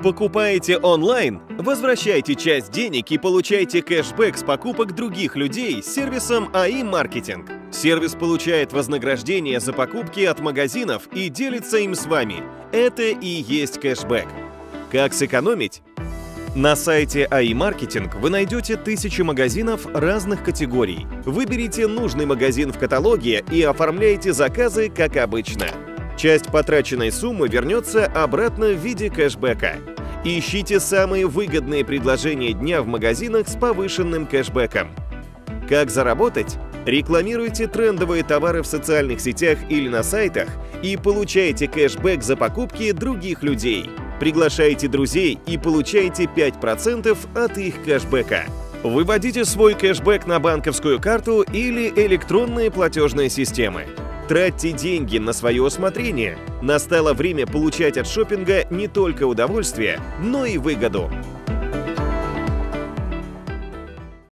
Покупаете онлайн? Возвращайте часть денег и получайте кэшбэк с покупок других людей с сервисом АИ Маркетинг. Сервис получает вознаграждение за покупки от магазинов и делится им с вами. Это и есть кэшбэк. Как сэкономить? На сайте АИ Маркетинг вы найдете тысячи магазинов разных категорий. Выберите нужный магазин в каталоге и оформляйте заказы, как обычно. Часть потраченной суммы вернется обратно в виде кэшбэка. Ищите самые выгодные предложения дня в магазинах с повышенным кэшбэком. Как заработать? Рекламируйте трендовые товары в социальных сетях или на сайтах и получайте кэшбэк за покупки других людей. Приглашайте друзей и получайте 5% от их кэшбэка. Выводите свой кэшбэк на банковскую карту или электронные платежные системы. Тратьте деньги на свое усмотрение. Настало время получать от шопинга не только удовольствие, но и выгоду.